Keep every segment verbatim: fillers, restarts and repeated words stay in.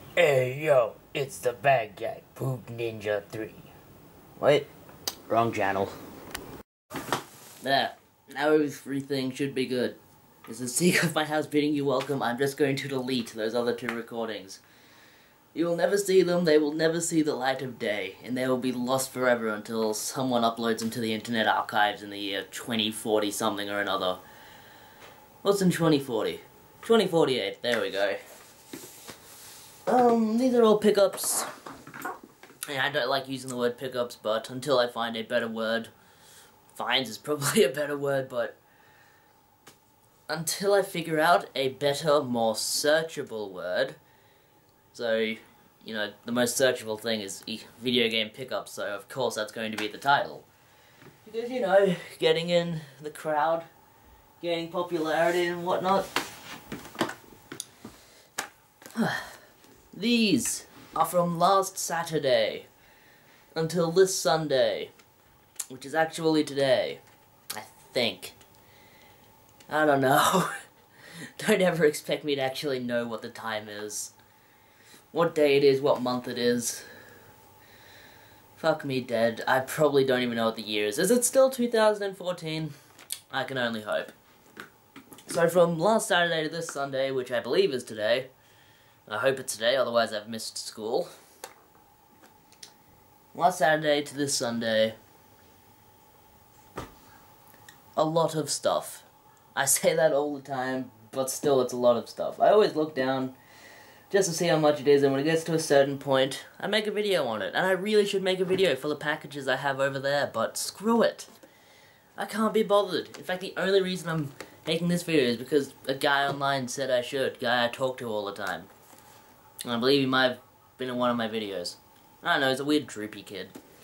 Hey yo, it's the bad guy, Poop Ninja three. Wait, wrong channel. There, now everything should be good. This is Sega of my house bidding you welcome. I'm just going to delete those other two recordings. You will never see them, they will never see the light of day, and they will be lost forever until someone uploads them to the Internet Archives in the year twenty forty something or another. What's in twenty forty? twenty forty-eight, there we go. Um, these are all pickups. Yeah, I don't like using the word pickups, but until I find a better word, finds is probably a better word, but until I figure out a better, more searchable word, so, you know, the most searchable thing is video game pickups, so of course that's going to be the title. Because, you know, getting in the crowd, gaining popularity and whatnot. These are from last Saturday until this Sunday, which is actually today, I think. I don't know. Don't ever expect me to actually know what the time is. What day it is, what month it is. Fuck me dead. I probably don't even know what the year is. Is it still two thousand fourteen? I can only hope. So from last Saturday to this Sunday, which I believe is today, I hope it's today, otherwise I've missed school. Last Saturday to this Sunday, a lot of stuff. I say that all the time, but still it's a lot of stuff. I always look down just to see how much it is, and when it gets to a certain point, I make a video on it. And I really should make a video for the packages I have over there, but screw it. I can't be bothered. In fact, the only reason I'm making this video is because a guy online said I should, a guy I talk to all the time. And I believe he might have been in one of my videos. I don't know, he's a weird droopy kid.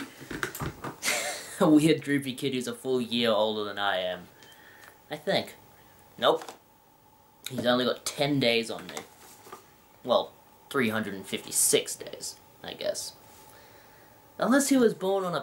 A weird droopy kid who's a full year older than I am. I think. Nope. He's only got ten days on me. Well, three hundred fifty-six days, I guess. Unless he was born on a...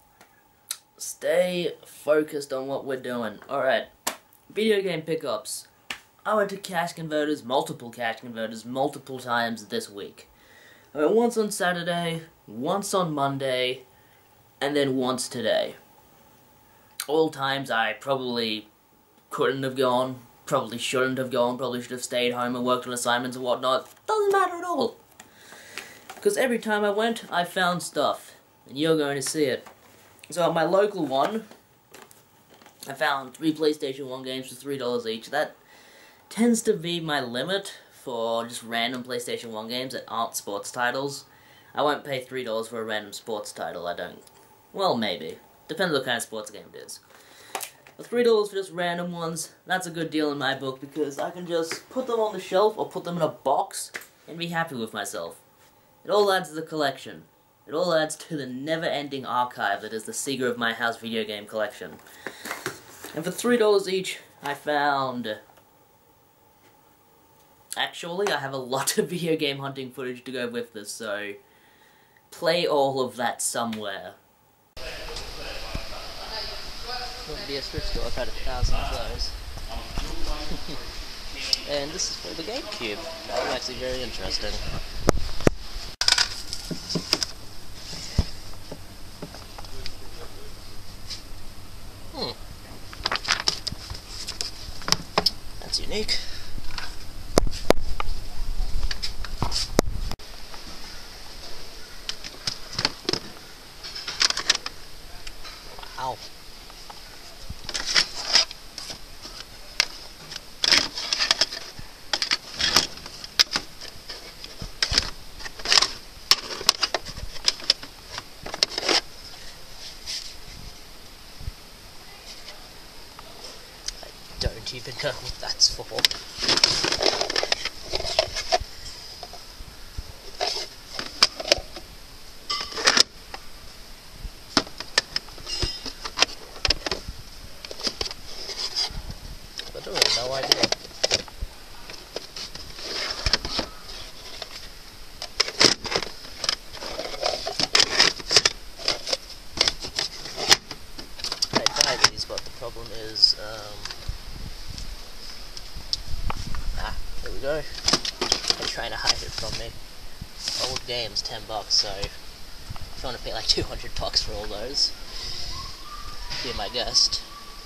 Stay focused on what we're doing. Alright. Video game pickups. I went to cash converters, multiple cash converters, multiple times this week. I went once on Saturday, once on Monday, and then once today. All times I probably couldn't have gone, probably shouldn't have gone, probably should have stayed home and worked on assignments and whatnot. Doesn't matter at all. Because every time I went, I found stuff, and you're going to see it. So at my local one, I found three PlayStation one games for three dollars each. That tends to be my limit for just random PlayStation one games that aren't sports titles. I won't pay three dollars for a random sports title, I don't. Well, maybe. Depends what kind of sports game it is. But three dollars for just random ones, that's a good deal in my book because I can just put them on the shelf or put them in a box and be happy with myself. It all adds to the collection. It all adds to the never-ending archive that is the Sega of my house video game collection. And for three dollars each, I found... Actually, I have a lot of video game hunting footage to go with this, so play all of that somewhere. Wouldn't be a thrift store, I've had a thousand of those. And this is for the GameCube. That's actually very interesting. Hmm. That's unique. Wow. I don't even know what that's for. No idea. I buy these, but the problem is, um, ah, there we go. They're trying to hide it from me. old games, ten bucks, so if you want to pay like two hundred bucks for all those, be my guest.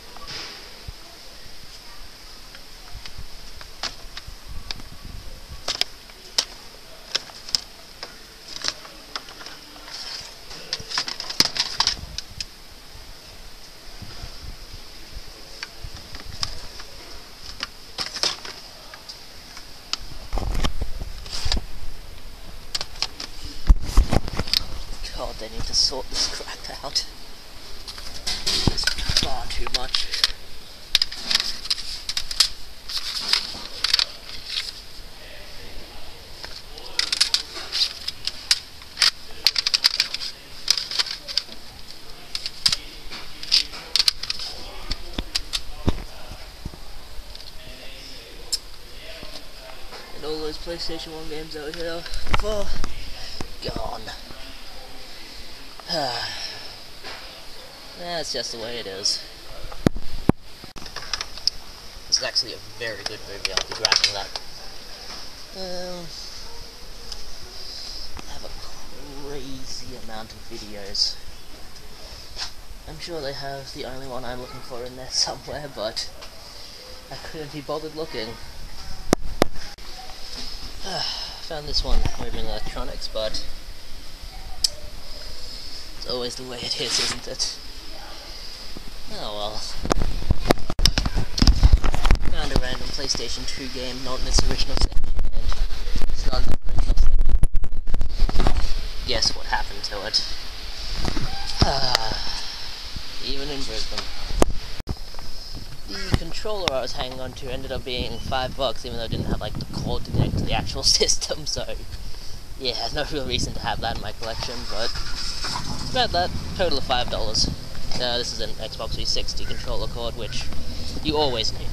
God, they need to sort this crap out. It's far too much. And all those PlayStation one games out here, far gone. That's just the way it is. This is actually a very good movie, I'll be grabbing that. Um, I have a crazy amount of videos. I'm sure they have the only one I'm looking for in there somewhere, but I couldn't be bothered looking. Found this one over in electronics, but it's always the way it is, isn't it? Oh well. Found a random PlayStation two game, not in its original section, and it's not in its original section. Guess what happened to it? Even in Brisbane. The controller I was hanging on to ended up being five bucks, even though it didn't have like the cord to connect to the actual system, so yeah, no real reason to have that in my collection, but about that, total of five dollars. Uh, this is an Xbox three sixty controller cord, which you always need.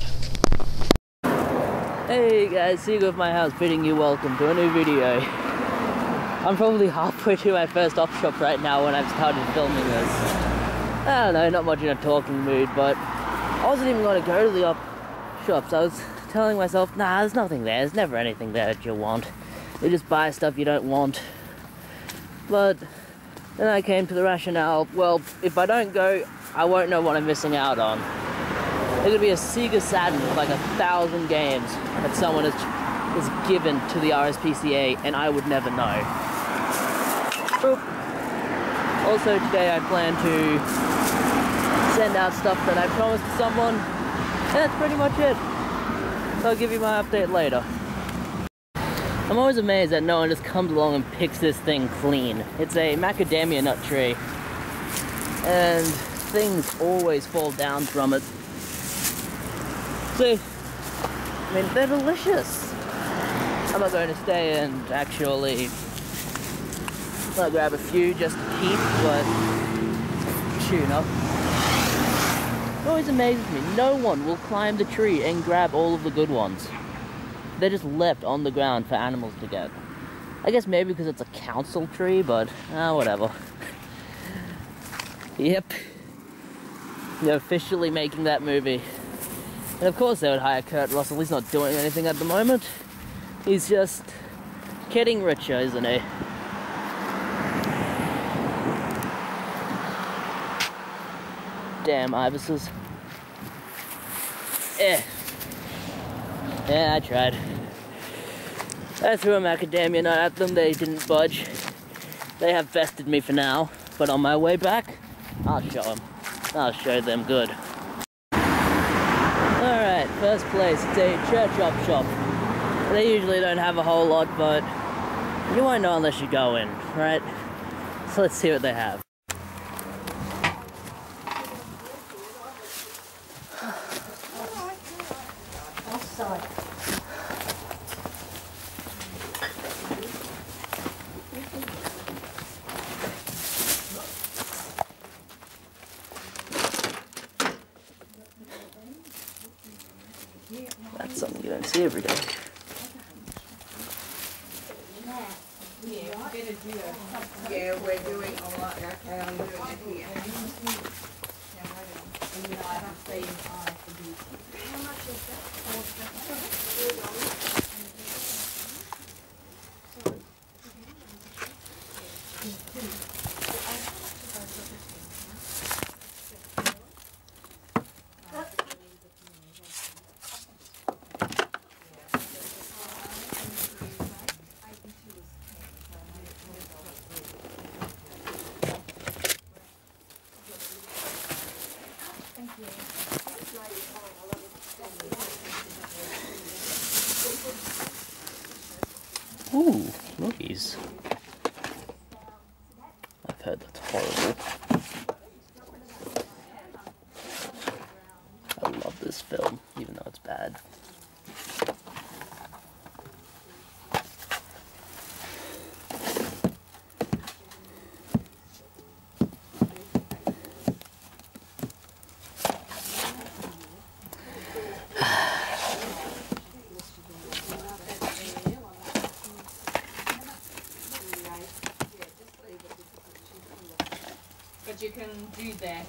Hey guys, Sega of my house bidding you welcome to a new video. I'm probably halfway to my first op shop right now when I've started filming this. I don't know, not much in a talking mood, but I wasn't even going to go to the op shops. I was telling myself, nah, there's nothing there, there's never anything there that you want. You just buy stuff you don't want. But then I came to the rationale, well, if I don't go, I won't know what I'm missing out on. There could be a Sega Saturn with like a thousand games that someone has, has given to the R S P C A, and I would never know. Oop. Also today I plan to send out stuff that I promised to someone, and that's pretty much it. So I'll give you my update later. I'm always amazed that no one just comes along and picks this thing clean. It's a macadamia nut tree, and things always fall down from it. See, I mean, they're delicious. I'm not going to stay and actually I'll grab a few just to keep, but tune up. It always amazes me, no one will climb the tree and grab all of the good ones. They're just left on the ground for animals to get. I guess maybe because it's a council tree, but ah, whatever. Yep. They're officially making that movie. And of course they would hire Kurt Russell. He's not doing anything at the moment. He's just getting richer, isn't he? Damn ibises. Eh. Yeah, I tried. I threw a macadamia nut at them, they didn't budge. They have bested me for now, but on my way back, I'll show them. I'll show them good. Alright, first place, it's a church op shop. They usually don't have a whole lot, but you won't know unless you go in, right? So let's see what they have. That's something you don't see every day. Yeah, we're doing a lot. Okay, I'm doing it here. How much is that? Ooh, movies. I've heard that's horrible. I love this film, even though it's bad. But you can do that.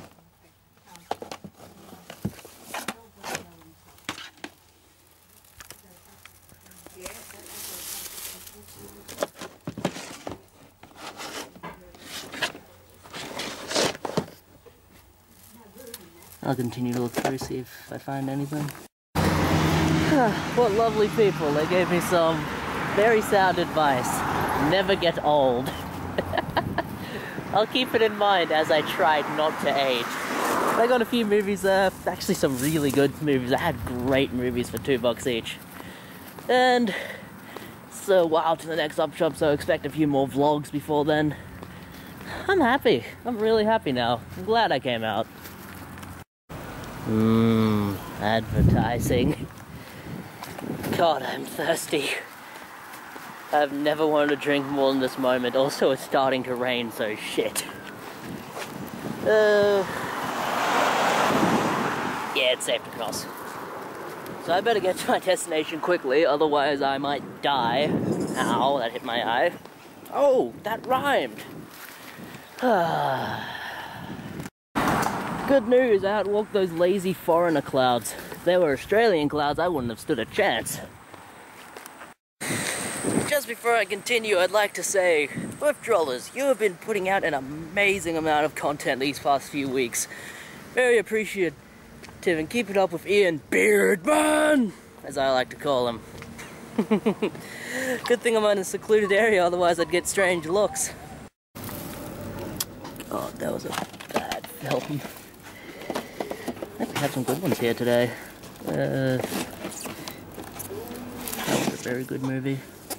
I'll continue to look through, see if I find anything. What lovely people. They gave me some very sound advice. Never get old. I'll keep it in mind as I try not to age. I got a few movies there, actually some really good movies. I had great movies for two bucks each. And so a while to the next up shop, so expect a few more vlogs before then. I'm happy. I'm really happy now. I'm glad I came out. Mmm, advertising. God, I'm thirsty. I've never wanted to drink more than this moment. Also, it's starting to rain, so shit. Uh, yeah, it's safe to cross. So I better get to my destination quickly, otherwise I might die. Ow, that hit my eye. Oh, that rhymed. Good news, I outwalked those lazy foreigner clouds. If they were Australian clouds, I wouldn't have stood a chance. Just before I continue, I'd like to say, Withdrawlers, you have been putting out an amazing amount of content these past few weeks. Very appreciative, and keep it up with Ian Beardman, as I like to call him. Good thing I'm in a secluded area, otherwise I'd get strange looks. God, that was a bad film. I think we have some good ones here today. Uh, that was a very good movie.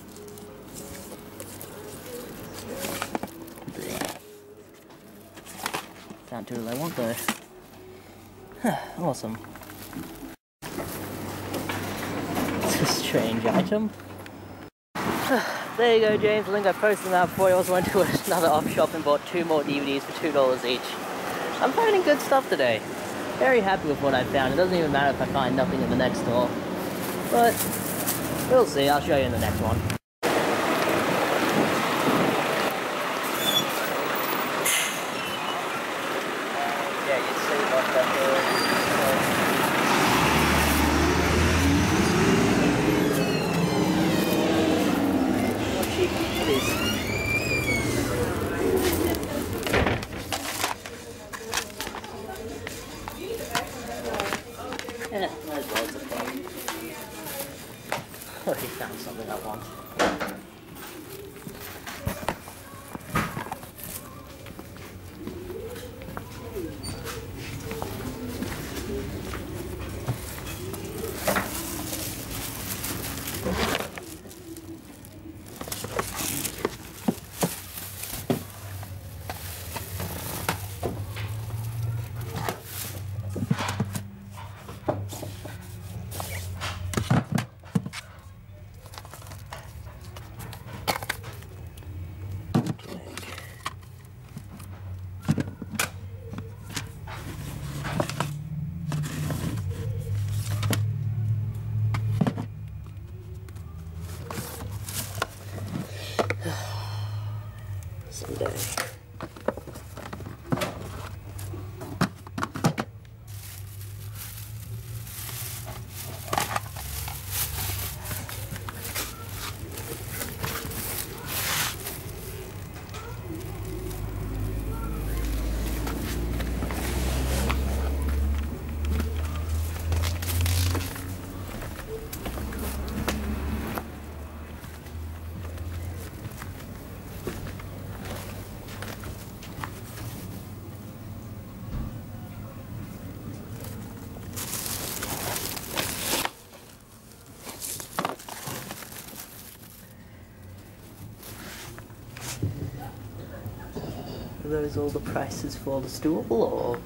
Can't do what I want though. Awesome. It's a strange item. There you go, James. I think I posted that before. I also went to another op shop and bought two more D V Ds for two dollars each. I'm finding good stuff today. Very happy with what I found. It doesn't even matter if I find nothing in the next store. But we'll see. I'll show you in the next one. Yeah, you see what that What cheap it is. Yeah, might as well as a fun. Already found something I want. Someday. Are those all the prices for the stool, or?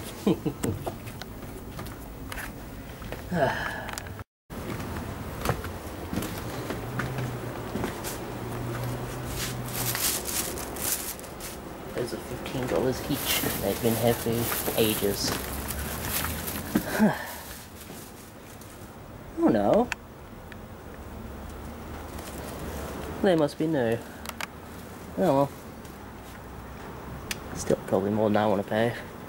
Those are fifteen dollars each. They've been here for ages. Oh no. They must be new. Oh well. Still probably more than I want to pay.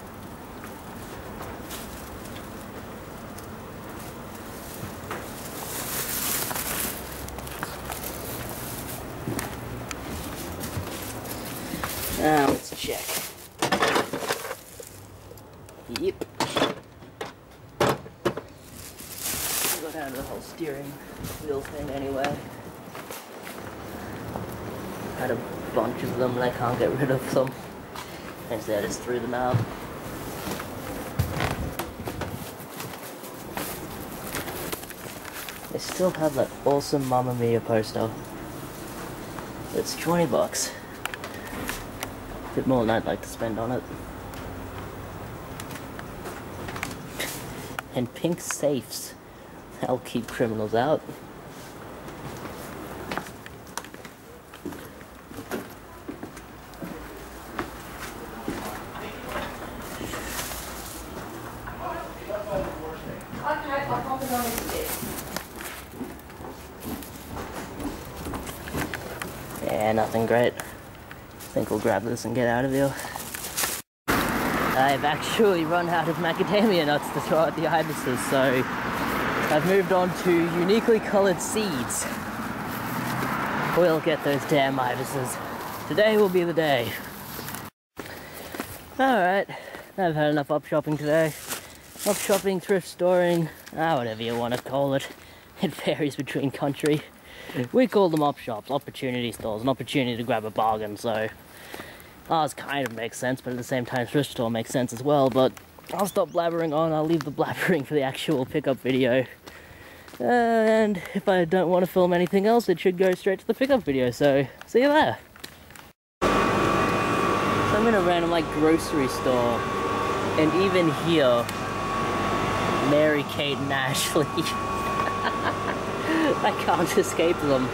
Now let's check. Yep. Got out of the whole steering wheel thing anyway. Had a bunch of them and I can't get rid of them. Instead I just threw them out. They still have that awesome Mamma Mia poster. It's twenty bucks. A bit more than I'd like to spend on it. And pink safes. That'll keep criminals out. Yeah, nothing great. I think we'll grab this and get out of here. I've actually run out of macadamia nuts to throw at the ibises, so I've moved on to uniquely colored seeds. We'll get those damn ibises. Today will be the day. Alright, I've had enough up shopping today. Up shopping, thrift storing, ah, whatever you want to call it. It varies between country. We call them op shops, opportunity stores, an opportunity to grab a bargain, so ours kind of makes sense, but at the same time thrift store makes sense as well. But I'll stop blabbering on, I'll leave the blabbering for the actual pickup video. Uh, and if I don't want to film anything else, it should go straight to the pickup video, so see you there. So I'm in a random like grocery store, and even here, Mary Kate and Ashley. I can't escape them.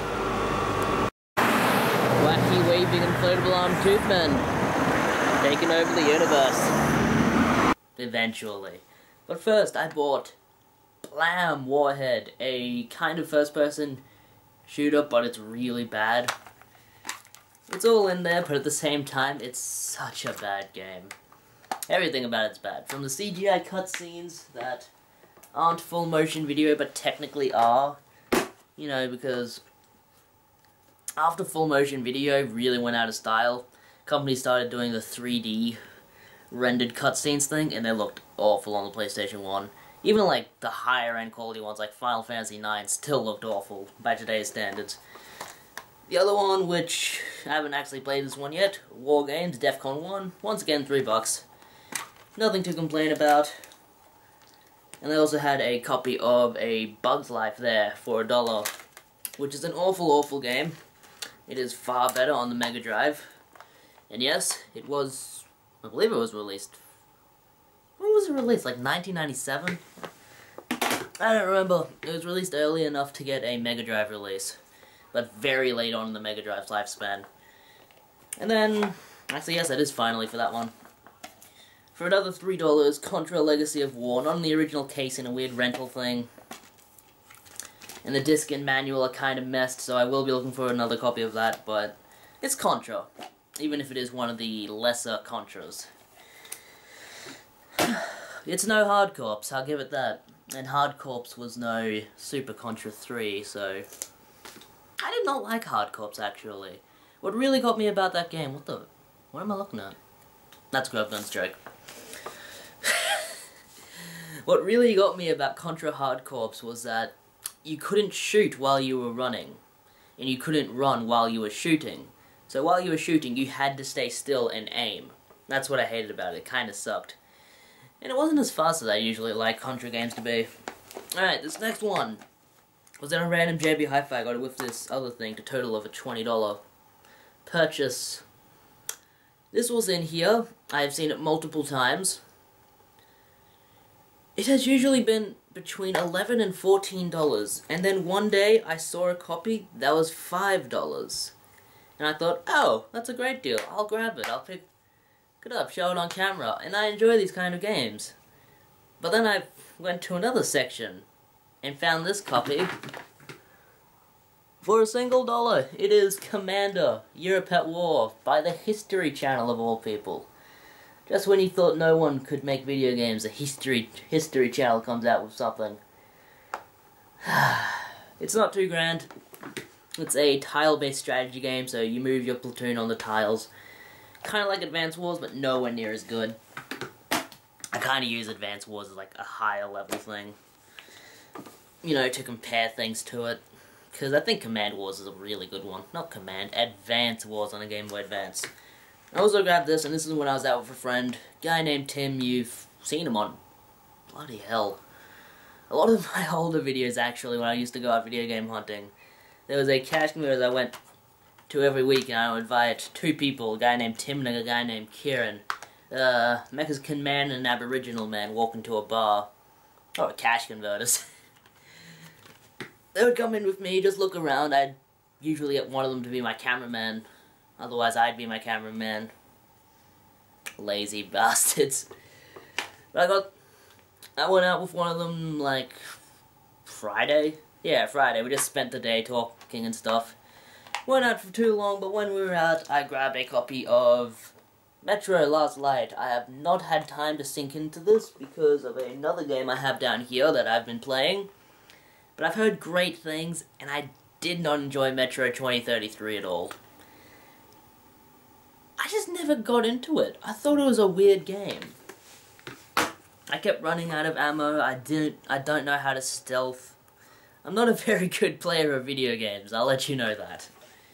Wacky waving inflatable arm tooth men, taking over the universe. Eventually. But first I bought Blam Warhead, a kind of first person shooter, but it's really bad. It's all in there, but at the same time it's such a bad game. Everything about it's bad. From the C G I cutscenes that aren't full motion video but technically are. You know, because after full motion video really went out of style, companies started doing the three D rendered cutscenes thing, and they looked awful on the PlayStation one. Even like the higher end quality ones like Final Fantasy nine still looked awful by today's standards. The other one, which I haven't actually played this one yet, War Games, DEFCON one, once again three bucks. Nothing to complain about. And they also had a copy of A Bug's Life there for a dollar, which is an awful, awful game. It is far better on the Mega Drive. And yes, it was, I believe it was released. When was it released? Like nineteen ninety-seven? I don't remember. It was released early enough to get a Mega Drive release, but very late on in the Mega Drive's lifespan. And then, actually yes, it is finally for that one. For another three dollars, Contra Legacy of War, not in the original case, in a weird rental thing. And the disc and manual are kind of messed, so I will be looking for another copy of that, but it's Contra, even if it is one of the lesser Contras. It's no Hard Corps, I'll give it that. And Hard Corps was no Super Contra three, so I did not like Hard Corps, actually. What really got me about that game, what the, what am I looking at? That's Grovegun's joke. What really got me about Contra Hard Corps was that you couldn't shoot while you were running, and you couldn't run while you were shooting. So while you were shooting, you had to stay still and aim. That's what I hated about it, it kinda sucked. And it wasn't as fast as I usually like Contra games to be. Alright, this next one was in a random J B Hi-Fi. I got it with this other thing to total of a twenty dollar purchase. This was in here. I have seen it multiple times. It has usually been between eleven and fourteen dollars, and then one day I saw a copy that was five dollars. And I thought, oh, that's a great deal. I'll grab it. I'll pick it up, show it on camera, and I enjoy these kind of games. But then I went to another section and found this copy for a single dollar. It is Commander Europe at War by the History Channel of all people. Just when you thought no one could make video games, the History History Channel comes out with something. It's not too grand. It's a tile-based strategy game, so you move your platoon on the tiles. Kind of like Advance Wars, but nowhere near as good. I kind of use Advance Wars as like a higher level thing. You know, to compare things to it. Because I think Command Wars is a really good one. Not Command, Advance Wars on a Game Boy Advance. I also grabbed this, and this is when I was out with a friend. Guy named Tim, you've seen him on... Bloody hell. A lot of my older videos, actually, when I used to go out video game hunting. There was a cash converter I went to every week, and I would invite two people, a guy named Tim and a guy named Kieran. Uh, Mexican man and an Aboriginal man walk into a bar. Oh, cash converters. They would come in with me, just look around. I'd usually get one of them to be my cameraman. Otherwise, I'd be my cameraman. Lazy bastards. But I got... I went out with one of them, like... Friday? Yeah, Friday. We just spent the day talking and stuff. Weren't out for too long, but when we were out, I grabbed a copy of Metro Last Light. I have not had time to sink into this because of another game I have down here that I've been playing. But I've heard great things, and I did not enjoy Metro twenty thirty-three at all. I just never got into it. I thought it was a weird game. I kept running out of ammo. I didn't. I don't know how to stealth. I'm not a very good player of video games. I'll let you know that.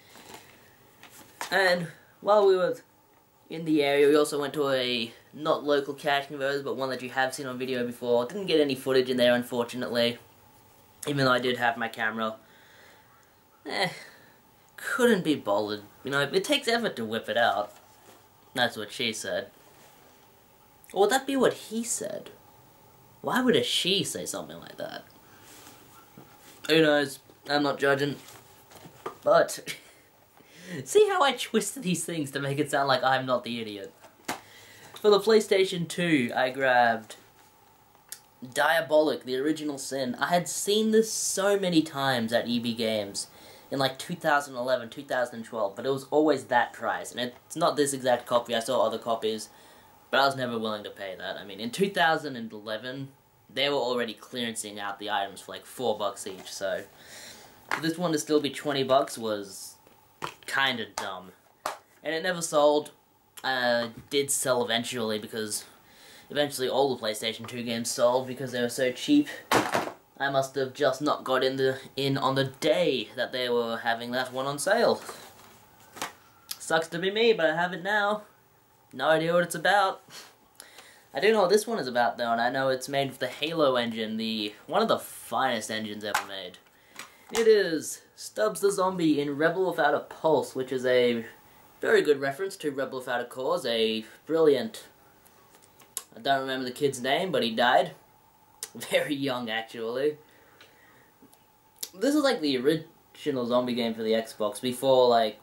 And while we were in the area, we also went to a not local cash converters, but one that you have seen on video before. Didn't get any footage in there, unfortunately. Even though I did have my camera. Eh, couldn't be bothered. You know, it takes effort to whip it out. That's what she said. Or would that be what he said? Why would a she say something like that? Who knows? I'm not judging. But, see how I twist these things to make it sound like I'm not the idiot. For the PlayStation two, I grabbed Diabolic, the Original Sin. I had seen this so many times at E B Games in like two thousand eleven, two thousand twelve, but it was always that price. And it's not this exact copy, I saw other copies, but I was never willing to pay that. I mean, in two thousand eleven, they were already clearancing out the items for like four bucks each, so for this one to still be twenty bucks was kinda dumb. And it never sold. Uh, did sell eventually because eventually all the PlayStation two games sold because they were so cheap. I must have just not got in the in on the day that they were having that one on sale. Sucks to be me, but I have it now. No idea what it's about. I do know what this one is about though, and I know it's made with the Halo engine, the one of the finest engines ever made. It is Stubbs the Zombie in Rebel Without a Pulse, which is a very good reference to Rebel Without a Cause, a brilliant... I don't remember the kid's name, but he died. Very young, actually. This is like the original zombie game for the Xbox, before, like...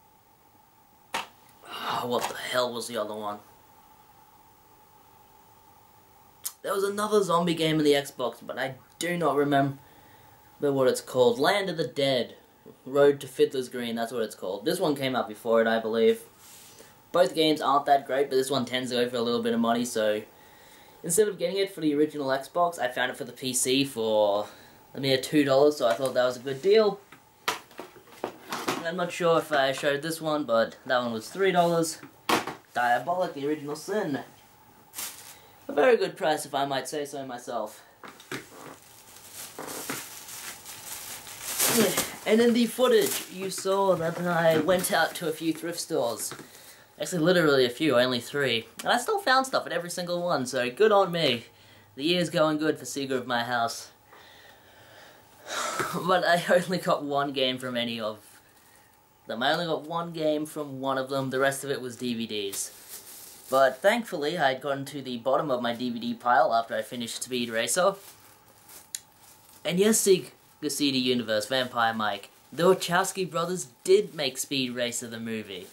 Oh, what the hell was the other one? There was another zombie game in the Xbox, but I do not remember what it's called. Land of the Dead. Road to Fiddler's Green, that's what it's called. This one came out before it, I believe. Both games aren't that great, but this one tends to go for a little bit of money, so... Instead of getting it for the original Xbox, I found it for the P C for a mere two dollars, so I thought that was a good deal. And I'm not sure if I showed this one, but that one was three dollars. Diabolic, the Original Sin. A very good price, if I might say so myself. And in the footage, you saw that I went out to a few thrift stores. Actually, literally a few, only three. And I still found stuff at every single one, so good on me. The year's going good for Sega of my house. But I only got one game from any of them. I only got one game from one of them, the rest of it was D V Ds. But thankfully, I'd gotten to the bottom of my D V D pile after I finished Speed Racer. And yes, Sega C D Universe, Vampire Mike, the Wachowski brothers did make Speed Racer the movie.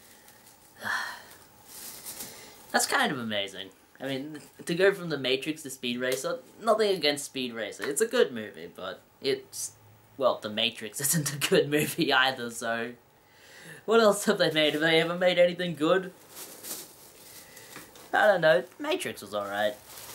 That's kind of amazing. I mean, to go from The Matrix to Speed Racer, nothing against Speed Racer. It's a good movie, but it's... well, The Matrix isn't a good movie either, so... what else have they made? Have they ever made anything good? I don't know. Matrix was alright.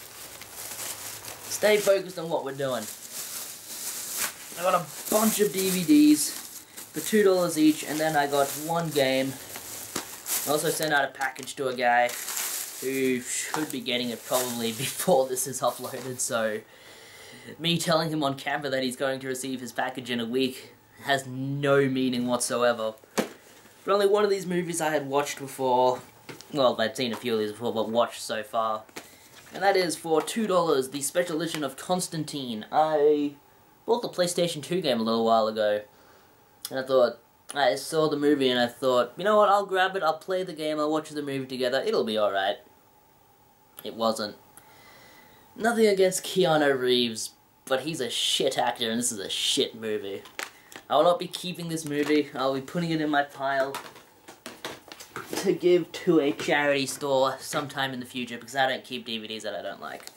Stay focused on what we're doing. I got a bunch of D V Ds for two dollars each, and then I got one game. I also sent out a package to a guy who should be getting it probably before this is uploaded, so me telling him on camera that he's going to receive his package in a week has no meaning whatsoever. But only one of these movies I had watched before, well, I'd seen a few of these before, but watched so far. And that is for two dollars, the special edition of Constantine. I bought the PlayStation two game a little while ago, and I thought, I saw the movie and I thought, you know what, I'll grab it, I'll play the game, I'll watch the movie together, it'll be alright. It wasn't. Nothing against Keanu Reeves, but he's a shit actor and this is a shit movie. I will not be keeping this movie, I'll be putting it in my pile to give to a charity store sometime in the future, because I don't keep D V Ds that I don't like.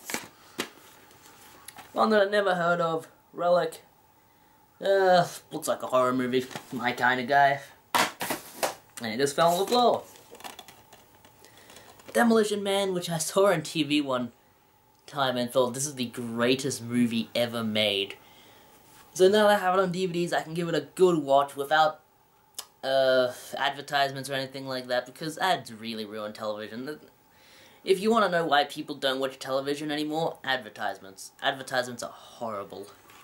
One that I've never heard of, Relic. Uh, looks like a horror movie, my kind of guy. And it just fell on the floor. Demolition Man, which I saw on T V one time and thought this is the greatest movie ever made. So now that I have it on D V Ds, I can give it a good watch without uh, advertisements or anything like that, because ads really ruin television. If you want to know why people don't watch television anymore, advertisements. Advertisements are horrible.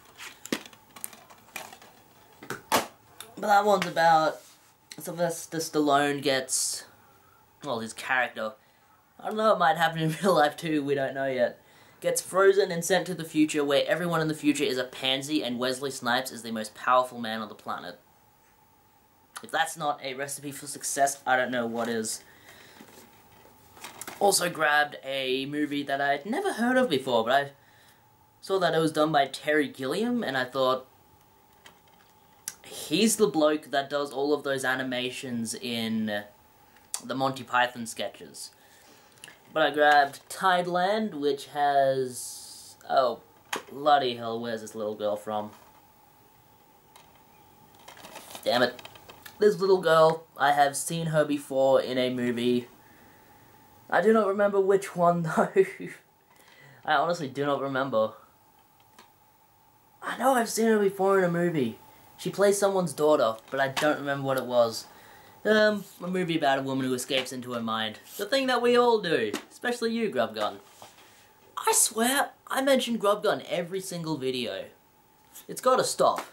But that one's about Sylvester Stallone gets, well, his character, I don't know, it might happen in real life too, we don't know yet, gets frozen and sent to the future where everyone in the future is a pansy and Wesley Snipes is the most powerful man on the planet. If that's not a recipe for success, I don't know what is. Also grabbed a movie that I'd never heard of before, but I saw that it was done by Terry Gilliam, and I thought, he's the bloke that does all of those animations in the Monty Python sketches. But I grabbed Tideland, which has... oh, bloody hell, where's this little girl from? Damn it. This little girl, I have seen her before in a movie. I do not remember which one, though. I honestly do not remember. I know I've seen her before in a movie. She plays someone's daughter, but I don't remember what it was. Um, a movie about a woman who escapes into her mind. The thing that we all do, especially you, Grubgun. I swear, I mention Grubgun every single video. It's gotta stop.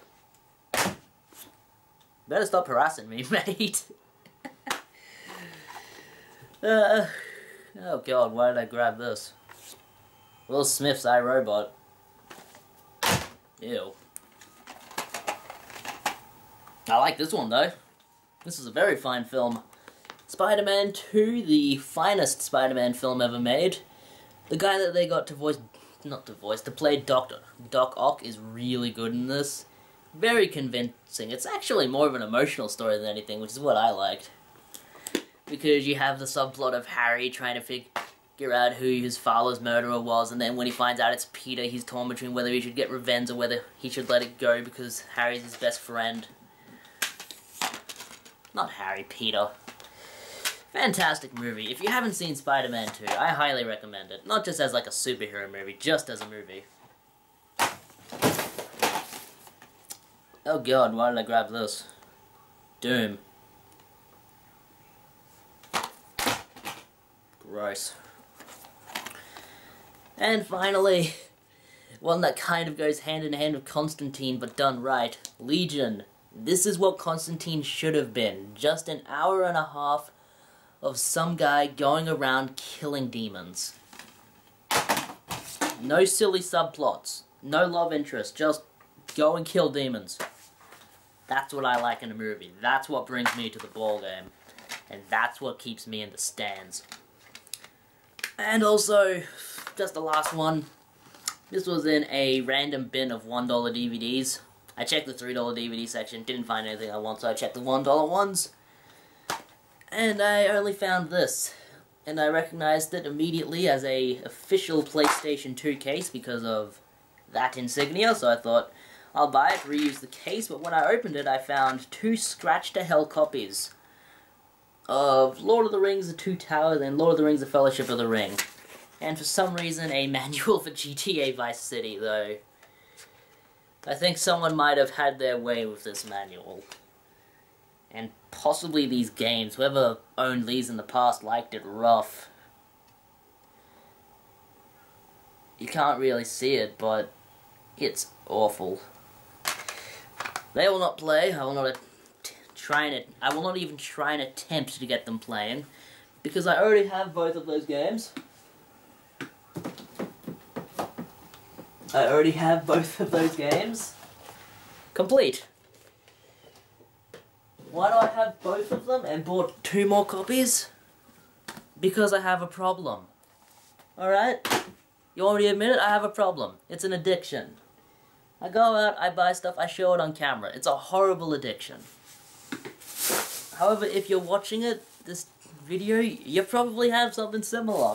Better stop harassing me, mate. uh, oh god, why did I grab this? Will Smith's iRobot. Ew. I like this one, though. This is a very fine film. Spider-Man two, the finest Spider-Man film ever made. The guy that they got to voice, not to voice, to play Doctor Doc Ock is really good in this. Very convincing. It's actually more of an emotional story than anything, which is what I liked. Because you have the subplot of Harry trying to figure out who his father's murderer was, and then when he finds out it's Peter, he's torn between whether he should get revenge or whether he should let it go because Harry's his best friend. Not Harry, Peter. Fantastic movie. If you haven't seen Spider-Man two, I highly recommend it. Not just as like a superhero movie, just as a movie. Oh god, why did I grab this? Doom. Gross. And finally, one that kind of goes hand in hand with Constantine, but done right. Legion. This is what Constantine should have been. Just an hour and a half of some guy going around killing demons. No silly subplots. No love interest. Just go and kill demons. That's what I like in a movie. That's what brings me to the ball game. And that's what keeps me in the stands. And also, just the last one. This was in a random bin of one dollar D V Ds. I checked the three dollar D V D section, didn't find anything I want, so I checked the one dollar ones. And I only found this. And I recognized it immediately as a official PlayStation two case because of that insignia, so I thought, I'll buy it, reuse the case, but when I opened it I found two scratch-to-hell copies of Lord of the Rings The Two Towers and Lord of the Rings The Fellowship of the Ring. And for some reason a manual for G T A Vice City, though. I think someone might have had their way with this manual. And possibly these games. Whoever owned these in the past liked it rough. You can't really see it, but it's awful. They will not play. I will not try and I will not even try and attempt to get them playing, because I already have both of those games. I already have both of those games complete. Why do I have both of them and bought two more copies? Because I have a problem. Alright? You want me to admit it? I have a problem. It's an addiction. I go out, I buy stuff, I show it on camera. It's a horrible addiction. However, if you're watching it, this video, you probably have something similar.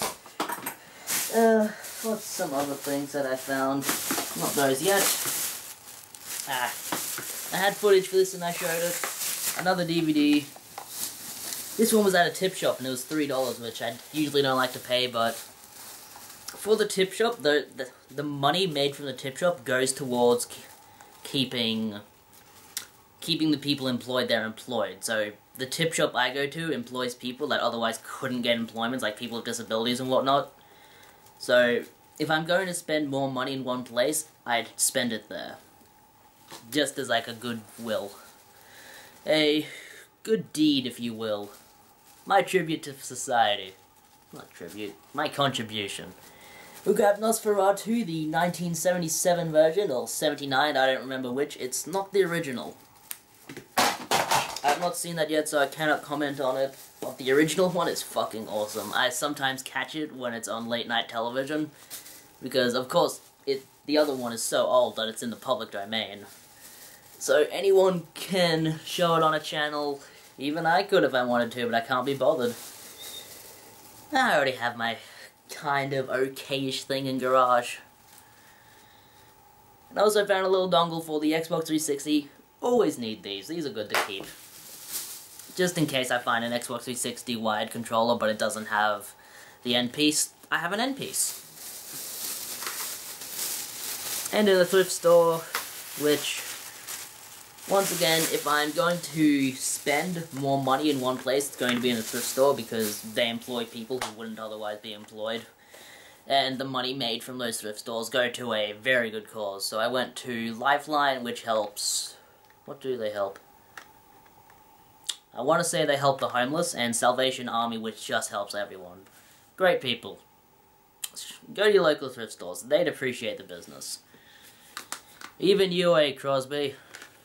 Uh, what's some other things that I found? Not those yet. Ah. I had footage for this and I showed it. Another D V D. This one was at a tip shop and it was three dollars, which I usually don't like to pay, but for the tip shop, the, the, the money made from the tip shop goes towards keeping, keeping the people employed they're employed. So the tip shop I go to employs people that otherwise couldn't get employment, like people with disabilities and whatnot. So if I'm going to spend more money in one place, I'd spend it there. Just as like a goodwill. A good deed, if you will. My tribute to society. Not tribute, my contribution. We grabbed Nosferatu, the nineteen seventy-seven version, or seventy-nine, I don't remember which. It's not the original. I've not seen that yet, so I cannot comment on it. But the original one is fucking awesome. I sometimes catch it when it's on late night television, because of course, it the other one is so old that it's in the public domain. So anyone can show it on a channel. Even I could if I wanted to, but I can't be bothered. I already have my kind of okayish thing in garage. And I also found a little dongle for the Xbox three sixty. Always need these. These are good to keep. Just in case I find an Xbox three sixty wired controller, but it doesn't have the end piece, I have an end piece. And in the thrift store, which, once again, if I'm going to spend more money in one place, it's going to be in a thrift store because they employ people who wouldn't otherwise be employed. And the money made from those thrift stores go to a very good cause. So I went to Lifeline, which helps... What do they help? I want to say they help the homeless, and Salvation Army, which just helps everyone. Great people. Go to your local thrift stores. They'd appreciate the business. Even you, eh, Crosby?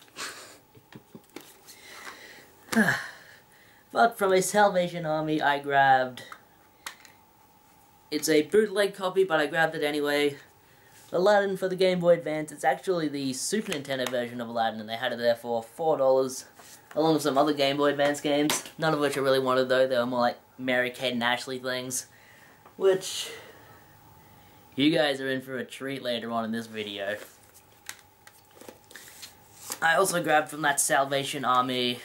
But from a Salvation Army, I grabbed... It's a bootleg copy, but I grabbed it anyway. Aladdin for the Game Boy Advance. It's actually the Super Nintendo version of Aladdin, and they had it there for four dollars, along with some other Game Boy Advance games, none of which I really wanted, though. They were more like Mary-Kate and Ashley things, which you guys are in for a treat later on in this video. I also grabbed from that Salvation Army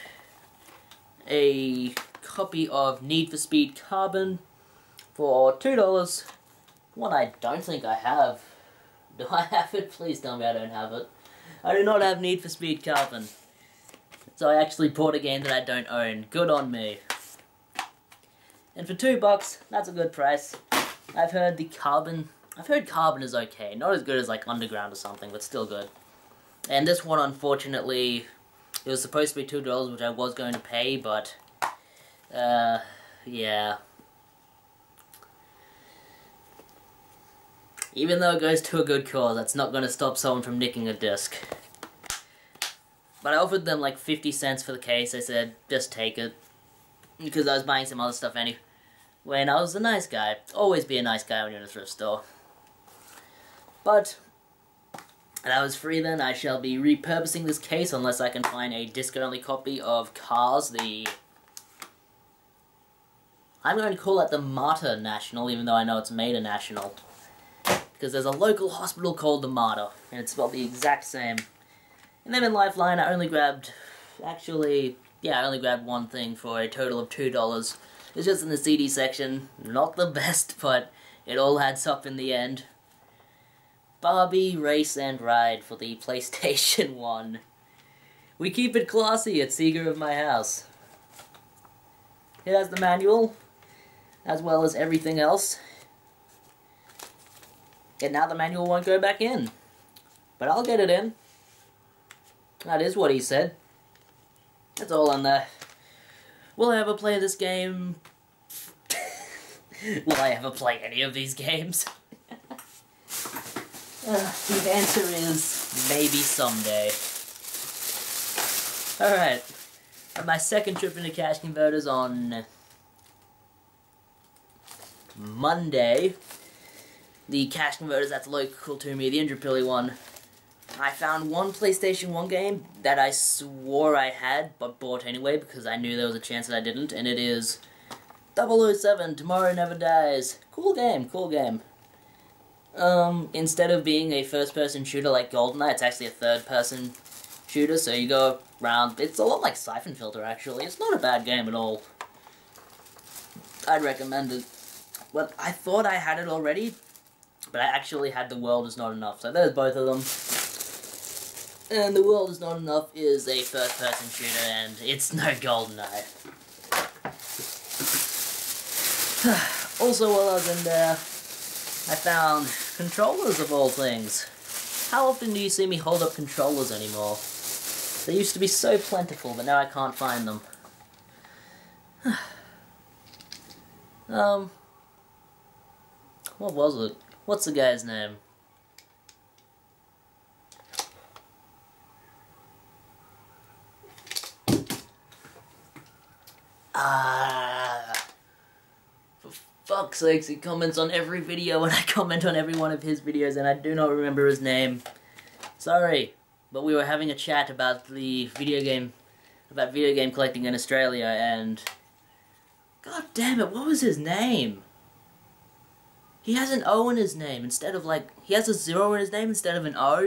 a copy of Need for Speed Carbon for two dollars, one I don't think I have. Do I have it? Please tell me I don't have it. I do not have Need for Speed Carbon. So I actually bought a game that I don't own. Good on me. And for two bucks, that's a good price. I've heard the Carbon... I've heard Carbon is okay. Not as good as like Underground or something, but still good. And this one, unfortunately, it was supposed to be two dollars, which I was going to pay, but... Uh, yeah. Even though it goes to a good cause, that's not going to stop someone from nicking a disc. But I offered them like fifty cents for the case. I said, just take it. Because I was buying some other stuff anyway. When I was a nice guy. Always be a nice guy when you're in a thrift store. But that was free then. I shall be repurposing this case unless I can find a disc-only copy of Cars, the... I'm going to call it the Martyr National, even though I know it's made a National. Because there's a local hospital called the Martyr, and it's spelled the exact same. And then in Lifeline, I only grabbed... Actually, yeah, I only grabbed one thing for a total of two dollars. It's just in the C D section. Not the best, but it all adds up in the end. Barbie Race and Ride for the PlayStation one. We keep it classy at Sega of my house. It has the manual, as well as everything else. And now the manual won't go back in. But I'll get it in. That is what he said. That's all on there. Will I ever play this game? Will I ever play any of these games? Uh, the answer is maybe someday. Alright, on my second trip into Cash Converters on Monday, the Cash Converters that's local to me, the Indrapilli one, I found one PlayStation one game that I swore I had, but bought anyway because I knew there was a chance that I didn't, and it is double oh seven, Tomorrow Never Dies. Cool game, cool game. Um, instead of being a first-person shooter like GoldenEye, it's actually a third-person shooter, so you go around. It's a lot like Siphon Filter, actually. It's not a bad game at all. I'd recommend it. But I thought I had it already, but I actually had The World Is Not Enough, so there's both of them. And The World Is Not Enough is a first-person shooter, and it's no GoldenEye. Also, while I was in there, I found controllers of all things. How often do you see me hold up controllers anymore? They used to be so plentiful, but now I can't find them. um, what was it? What's the guy's name? Ah. Fuck's sakes, he comments on every video and I comment on every one of his videos and I do not remember his name. Sorry, but we were having a chat about the video game, about video game collecting in Australia and... God damn it, what was his name? He has an O in his name instead of like, he has a zero in his name instead of an O?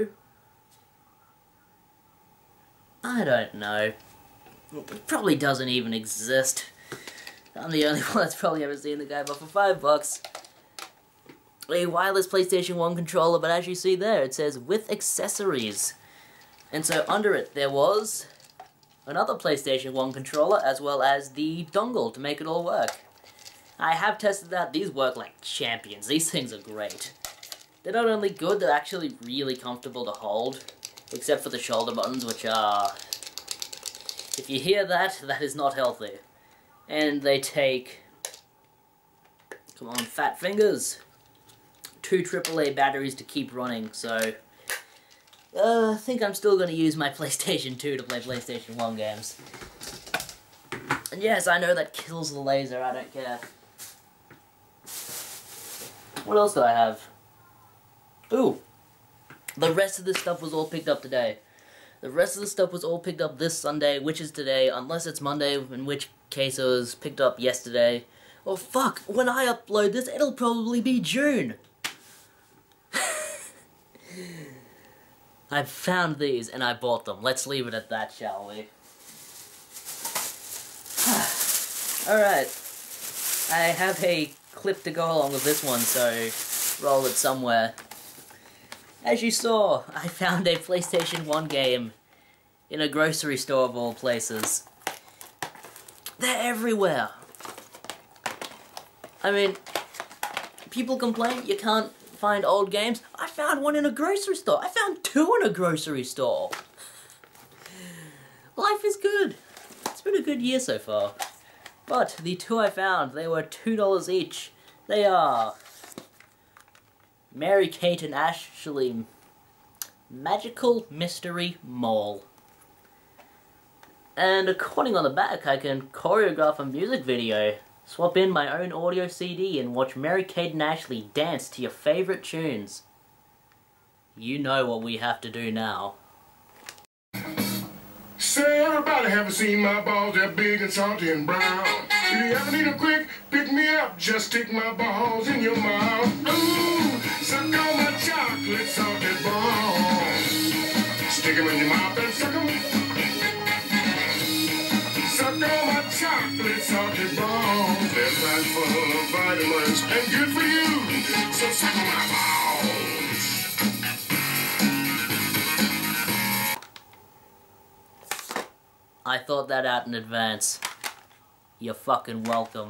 I don't know. It probably doesn't even exist. I'm the only one that's probably ever seen the guy, but for five bucks, a wireless PlayStation one controller, but as you see there, it says, with accessories. And so under it, there was another PlayStation one controller, as well as the dongle to make it all work. I have tested that. These work like champions. These things are great. They're not only good, they're actually really comfortable to hold, except for the shoulder buttons, which are... If you hear that, that is not healthy. And they take, come on, fat fingers, two triple A batteries to keep running, so uh, I think I'm still going to use my PlayStation two to play PlayStation one games. And yes, I know that kills the laser, I don't care. What else do I have? Ooh, the rest of this stuff was all picked up today. The rest of the stuff was all picked up this Sunday, which is today, unless it's Monday, in which case it was picked up yesterday. Oh fuck, when I upload this, it'll probably be June! I found these and I bought them. Let's leave it at that, shall we? Alright. I have a clip to go along with this one, so roll it somewhere. As you saw, I found a PlayStation one game in a grocery store of all places. They're everywhere. I mean, people complain you can't find old games. I found one in a grocery store. I found two in a grocery store. Life is good. It's been a good year so far. But the two I found, they were two dollars each. They are Mary Kate and Ashley Magical Mystery Mall. And according on the back, I can choreograph a music video, swap in my own audio C D, and watch Mary-Kate and Ashley dance to your favourite tunes. You know what we have to do now. Say, everybody haven't seen my balls, they're big and salty and brown. If you ever need a quick pick me up, just stick my balls in your mouth. Ooh, suck on my chocolate salted balls. Stick 'em in your mouth and suck 'em. Suck on my chocolate salted balls. They're packed full of vitamins and good for you. So suck on my balls. I thought that out in advance. You're fucking welcome.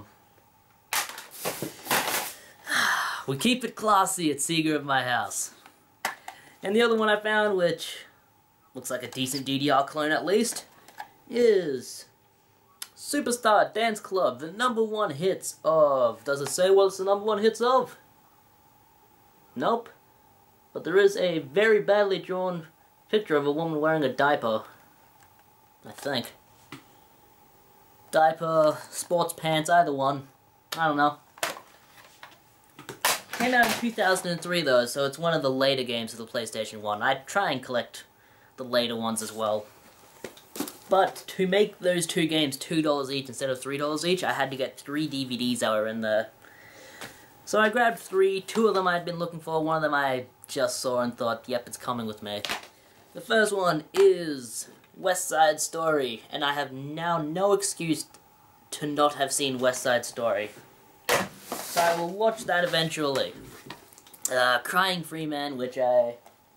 We keep it classy at Sega of my house. And the other one I found, which looks like a decent D D R clone at least, is Superstar Dance Club, the number one hits of... Does it say what it's the number one hits of? Nope. But there is a very badly drawn picture of a woman wearing a diaper. I think. Diaper, sports pants, either one. I don't know. Came out in two thousand three though, so it's one of the later games of the PlayStation one. I try and collect the later ones as well. But to make those two games two dollars each instead of three dollars each, I had to get three D V Ds that were in there. So I grabbed three. Two of them I'd been looking for, one of them I just saw and thought, yep, it's coming with me. The first one is West Side Story, and I have now no excuse to not have seen West Side Story. So I will watch that eventually. Uh, Crying Freeman, which I...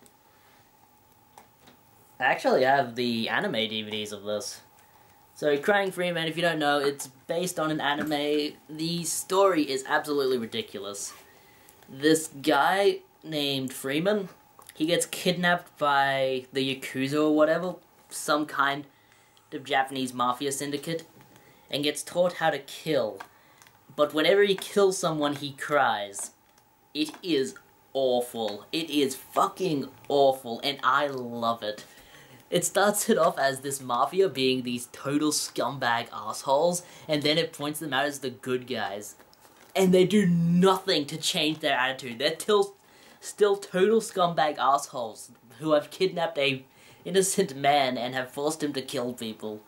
I actually have the anime D V Ds of this. So Crying Freeman, if you don't know, it's based on an anime. The story is absolutely ridiculous. This guy named Freeman, he gets kidnapped by the Yakuza or whatever, some kind of Japanese mafia syndicate, and gets taught how to kill. But whenever he kills someone, he cries. It is awful. It is fucking awful, and I love it. It starts it off as this mafia being these total scumbag assholes, and then it points them out as the good guys. And they do nothing to change their attitude. They're still, still total scumbag assholes who have kidnapped a innocent man and have forced him to kill people.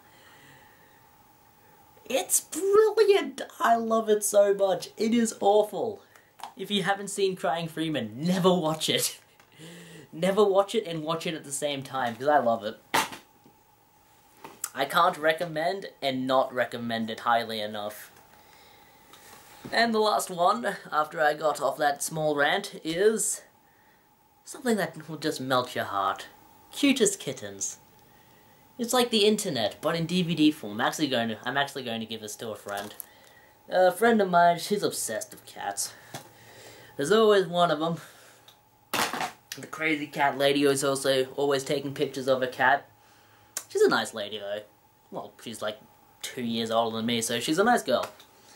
It's brilliant! I love it so much. It is awful. If you haven't seen Crying Freeman, never watch it. Never watch it and watch it at the same time, because I love it. I can't recommend and not recommend it highly enough. And the last one, after I got off that small rant, is something that will just melt your heart. Cutest Kittens. It's like the internet, but in D V D form. I'm actually going to, I'm actually going to give this to a friend. A friend of mine, she's obsessed with cats. There's always one of them. The crazy cat lady who's also always taking pictures of her cat. She's a nice lady though. Well, she's like two years older than me, so she's a nice girl.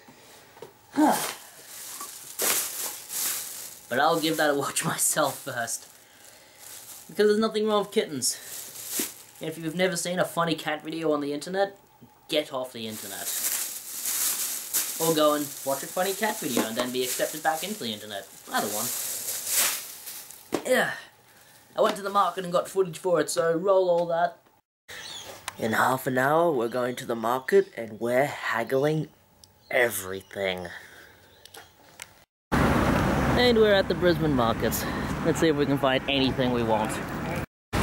But I'll give that a watch myself first. Because there's nothing wrong with kittens. And if you've never seen a funny cat video on the internet, get off the internet. Or go and watch a funny cat video and then be accepted back into the internet. Either one. Yeah. I went to the market and got footage for it, so roll all that. In half an hour, we're going to the market and we're haggling everything. And we're at the Brisbane markets. Let's see if we can find anything we want. Hey,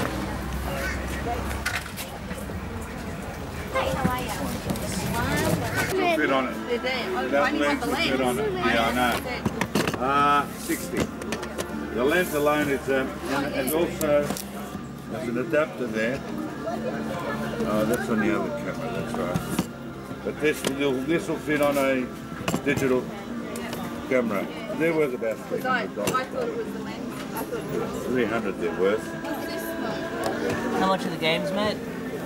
how are you? Fit on it. That lens will fit on it. Yeah, I know. Uh, sixty. The lens alone is, um, and, and also there's an adapter there. Oh, that's on the other camera, that's right. But this will, this will fit on a digital camera. They're worth about three hundred dollars. I thought it was the lens. I thought it was. three hundred they're worth. How much are the games, mate?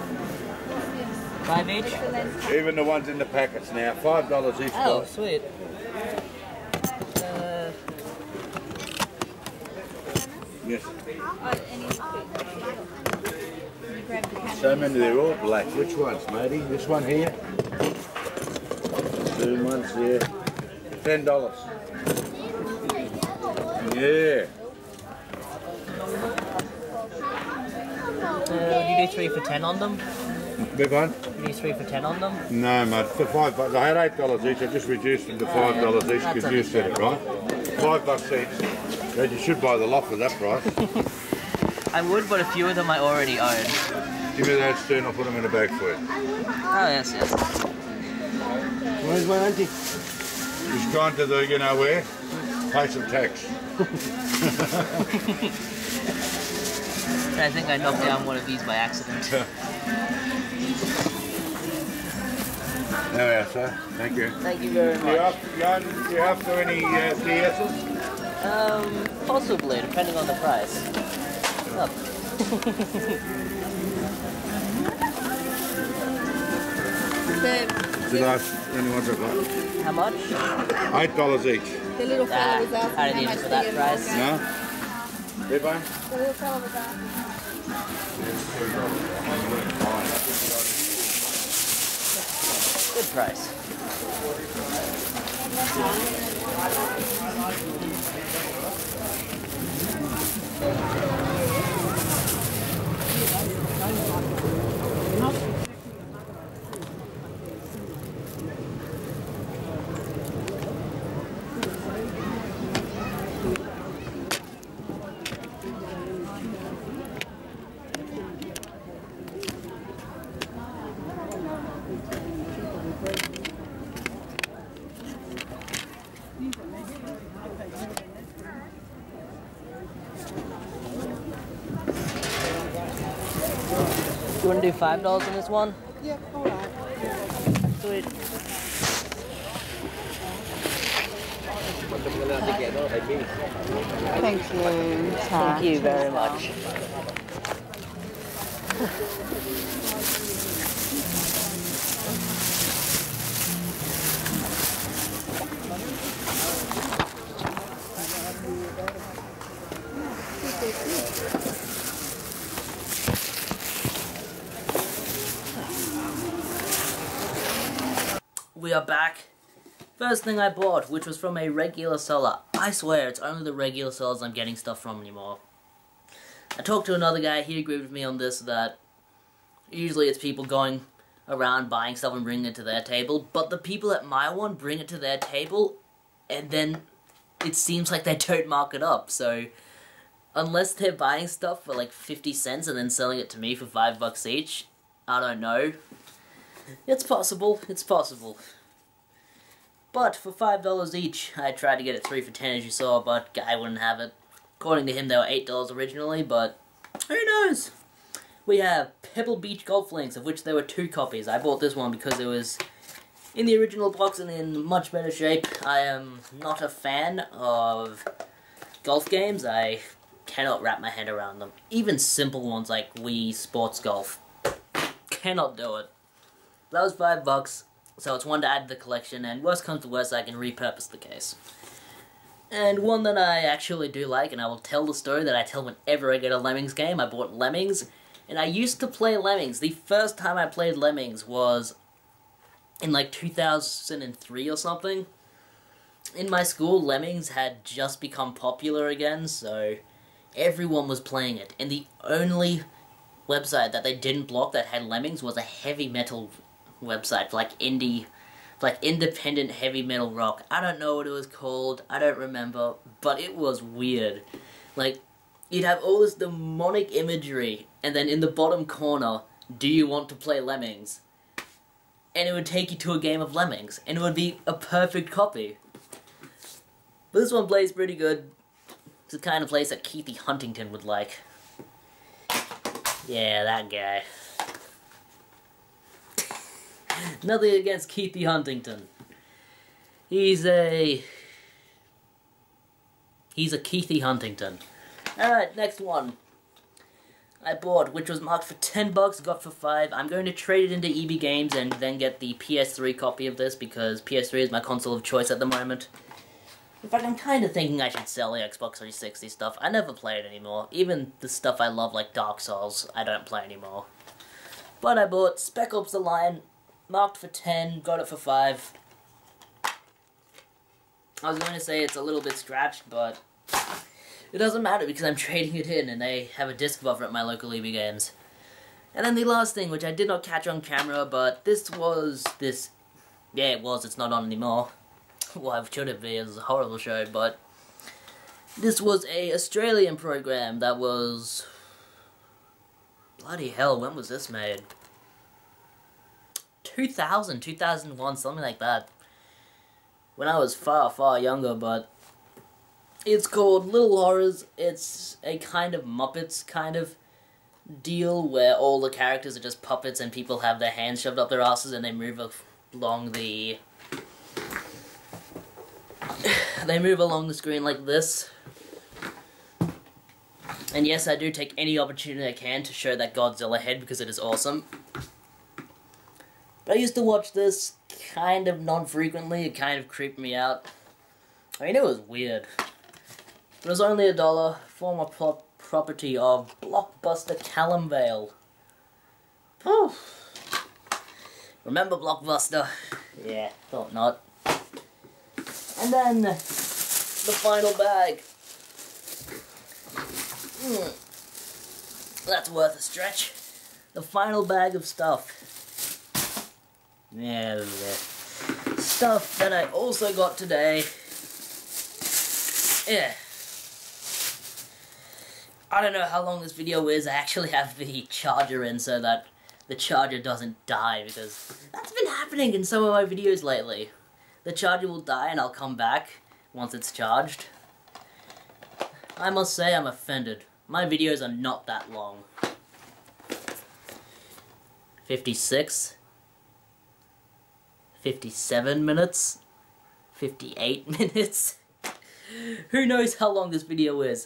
Five each? Even the ones in the packets now, five dollars each. Oh, box. sweet. Uh, Yes. Oh, and grab the can. So many, they're all black. Which ones, matey? This one here? Two ones here. Ten dollars. Yeah. Uh, would you do three for ten on them? Big one? You do three for ten on them? No, mate. For five bucks. I had eight dollars each. I just reduced them to five dollars each That's because you said it, right? Five bucks each. God, you should buy the lot for that price. I would, but a few of them I already own. Give me that spoon. I'll put them in a bag for you. Oh yes, yes. Where's my auntie? She's gone to the, you know where? Pay some tax. I think I knocked down one of these by accident. There we are, sir. Thank you. Thank you very Do you much. have, you have, do you have to any uh, D Ss? Um, possibly, depending on the price. Oh. The, The last only ones I've got. How much? Eight dollars each. the little Ah, fella was asking I didn't how need much it for that the price. um, No? Big one? The little fella was asking. Good price. You want to do five dollars on this one? Yeah, all right. Sweet. Thank you. Thank you very much. We are back. First thing I bought, which was from a regular seller. I swear, it's only the regular sellers I'm getting stuff from anymore. I talked to another guy, he agreed with me on this, that usually it's people going around buying stuff and bringing it to their table, but the people at my one bring it to their table, and then it seems like they don't mark it up, so unless they're buying stuff for like fifty cents and then selling it to me for five bucks each, I don't know. It's possible, it's possible. But for five dollars each, I tried to get it three for ten as you saw, but guy wouldn't have it. According to him, they were eight dollars originally, but who knows? We have Pebble Beach Golf Links, of which there were two copies. I bought this one because it was in the original box and in much better shape. I am not a fan of golf games. I cannot wrap my head around them. Even simple ones like Wii Sports Golf. Cannot do it. That was five bucks. So it's one to add to the collection, and worst comes to worst, I can repurpose the case. And one that I actually do like, and I will tell the story that I tell whenever I get a Lemmings game. I bought Lemmings, and I used to play Lemmings. The first time I played Lemmings was in like two thousand three or something. In my school, Lemmings had just become popular again, so everyone was playing it. And the only website that they didn't block that had Lemmings was a heavy metal website for like indie, for like independent heavy metal rock. I don't know what it was called, I don't remember, but it was weird. Like, you'd have all this demonic imagery, and then in the bottom corner, do you want to play Lemmings? And it would take you to a game of Lemmings, and it would be a perfect copy. But this one plays pretty good. It's the kind of place that Keithy Huntington would like. Yeah, that guy. Nothing against Keithy Huntington. He's a... He's a Keithy Huntington. Alright, next one. I bought, which was marked for ten bucks, got for five. I'm going to trade it into E B Games and then get the P S three copy of this, because P S three is my console of choice at the moment. In fact, I'm kind of thinking I should sell the Xbox three sixty stuff. I never play it anymore. Even the stuff I love, like Dark Souls, I don't play anymore. But I bought Spec Ops The Line, marked for ten, got it for five. I was going to say it's a little bit scratched, but it doesn't matter because I'm trading it in and they have a disc buffer at my local E B Games. And then the last thing, which I did not catch on camera, but this was this... Yeah, it was, it's not on anymore. Why should it be? It was a horrible show, but... This was a Australian program that was... Bloody hell, when was this made? two thousand, two thousand one, something like that. When I was far, far younger, but... It's called Little Horrors. It's a kind of Muppets kind of deal where all the characters are just puppets and people have their hands shoved up their asses and they move along the... they move along the screen like this. And yes, I do take any opportunity I can to show that Godzilla head because it is awesome. But I used to watch this kind of non-frequently. It kind of creeped me out. I mean, it was weird. It was only a dollar, former pro property of Blockbuster Callum Vale. Whew. Remember Blockbuster? Yeah, thought not. And then, the final bag. Mm. That's worth a stretch. The final bag of stuff. Yeah, yeah. Stuff that I also got today. Yeah. I don't know how long this video is. I actually have the charger in so that the charger doesn't die, because that's been happening in some of my videos lately. The charger will die and I'll come back once it's charged. I must say I'm offended. My videos are not that long. fifty-six. fifty-seven minutes. fifty-eight minutes. Who knows how long this video is?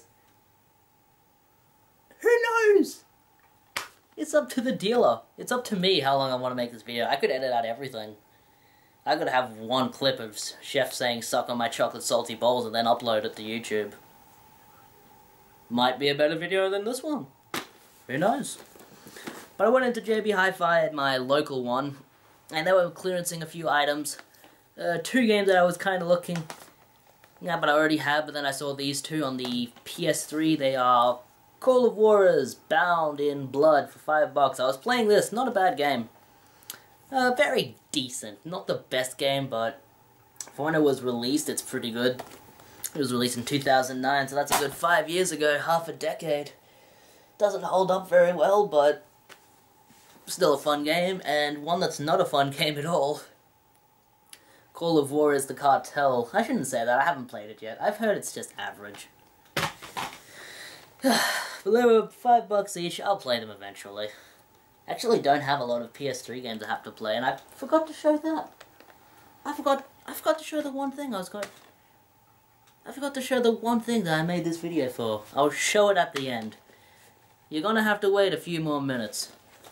Who knows? It's up to the dealer. It's up to me how long I want to make this video. I could edit out everything. I could have one clip of Chef saying suck on my chocolate salty balls and then upload it to YouTube. Might be a better video than this one. Who knows? But I went into J B Hi-Fi at my local one, and they were clearancing a few items. Uh, two games that I was kind of looking... Yeah, but I already have, but then I saw these two on the P S three. They are Call of Warriors Bound in Blood for five bucks. I was playing this, not a bad game. Uh, very decent. Not the best game, but for when it was released, it's pretty good. It was released in two thousand nine, so that's a good five years ago, half a decade. Doesn't hold up very well, but still a fun game, and one that's not a fun game at all. Call of Warriors The Cartel. I shouldn't say that, I haven't played it yet. I've heard it's just average. But they were five bucks each, I'll play them eventually. I actually don't have a lot of P S three games I have to play, and I forgot to show that. I forgot, I forgot to show the one thing I was going... I forgot to show the one thing that I made this video for. I'll show it at the end. You're gonna have to wait a few more minutes.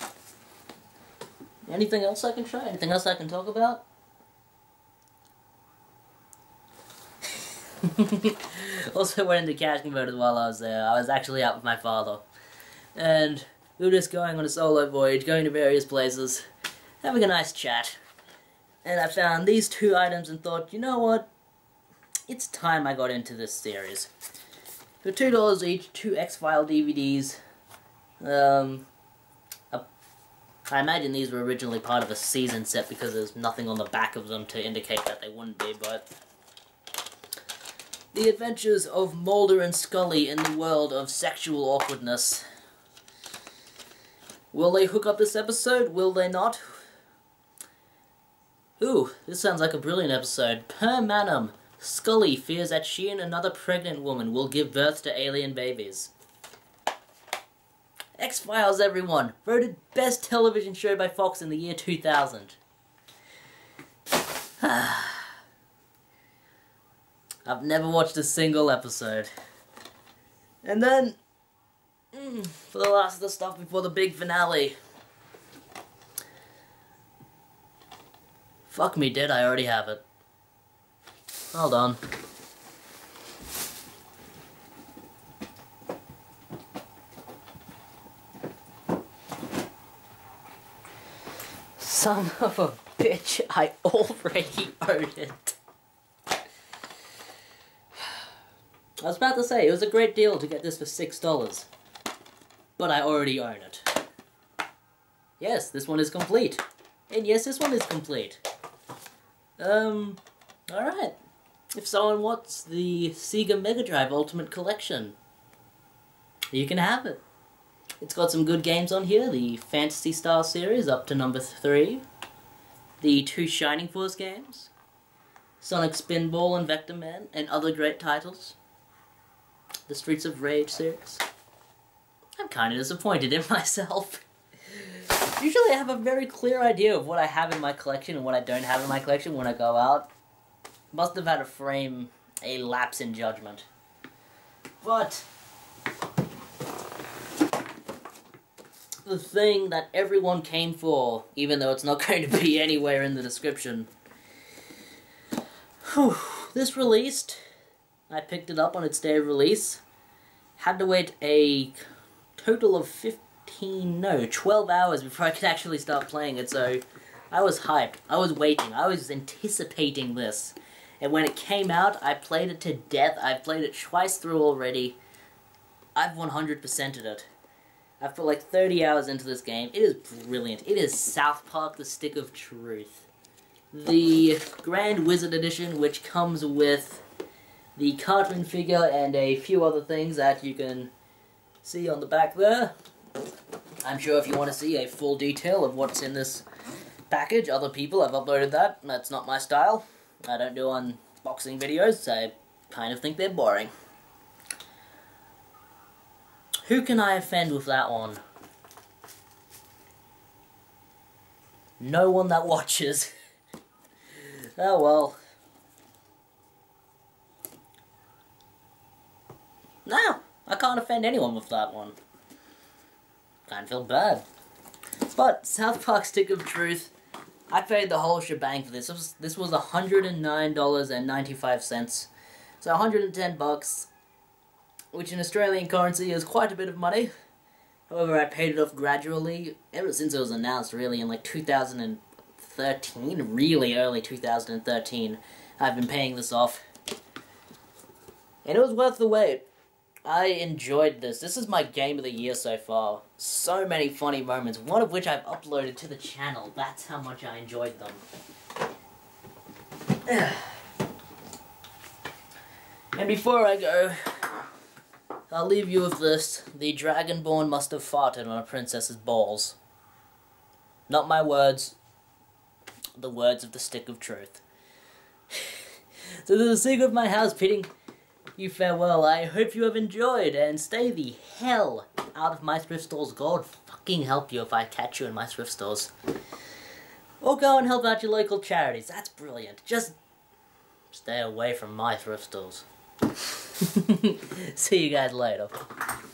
Anything else I can show? Anything else I can talk about? Also went into cash converters while I was there. I was actually out with my father. And we were just going on a solo voyage, going to various places, having a nice chat. And I found these two items and thought, you know what? It's time I got into this series. For two dollars each, two X-File D V Ds. Um, a, I imagine these were originally part of a season set because there's nothing on the back of them to indicate that they wouldn't be, but... The Adventures of Mulder and Scully in the World of Sexual Awkwardness. Will they hook up this episode? Will they not? Ooh, this sounds like a brilliant episode. Per Manum. Scully fears that she and another pregnant woman will give birth to alien babies. X-Files, everyone! Voted best television show by Fox in the year two thousand. I've never watched a single episode. And then, mm, for the last of the stuff before the big finale. Fuck me dead, I already have it. Hold on. Son of a bitch, I already own it. I was about to say, it was a great deal to get this for six dollars. But I already own it. Yes, this one is complete. And yes, this one is complete. Um, alright. If someone wants the Sega Mega Drive Ultimate Collection, you can have it. It's got some good games on here. The Fantasy Star series up to number three. The two Shining Force games. Sonic Spinball and Vector Man, and other great titles. The Streets of Rage series. I'm kind of disappointed in myself. Usually I have a very clear idea of what I have in my collection and what I don't have in my collection when I go out. Must have had a frame, a lapse in judgment. But the thing that everyone came for, even though it's not going to be anywhere in the description. Whew, this released, I picked it up on its day of release. Had to wait a total of fifteen, no, twelve hours before I could actually start playing it, so I was hyped. I was waiting. I was anticipating this. And when it came out, I played it to death. I've played it twice through already. I've one hundred percented it. I've put like thirty hours into this game. It is brilliant. It is South Park: The Stick of Truth. The Grand Wizard Edition, which comes with the cartoon figure and a few other things that you can see on the back there. I'm sure if you want to see a full detail of what's in this package, other people have uploaded that. That's not my style. I don't do unboxing videos. I kind of think they're boring. Who can I offend with that one? No one that watches. Oh well. No, I can't offend anyone with that one. Kind of feel bad. But South Park: Stick of Truth, I paid the whole shebang for this. This was, this was one hundred nine dollars and ninety-five cents. So one hundred ten bucks, which in Australian currency is quite a bit of money. However, I paid it off gradually ever since it was announced, really, in like two thousand thirteen, really early two thousand thirteen. I've been paying this off. And it was worth the wait. I enjoyed this. This is my game of the year so far. So many funny moments, one of which I've uploaded to the channel. That's how much I enjoyed them. And before I go, I'll leave you with this. The Dragonborn must have farted on a princess's balls. Not my words. The words of the Stick of Truth. So there's a secret of my house pitting you farewell. I hope you have enjoyed, and stay the hell out of my thrift stores. God fucking help you if I catch you in my thrift stores. Or go and help out your local charities. That's brilliant. Just stay away from my thrift stores. See you guys later.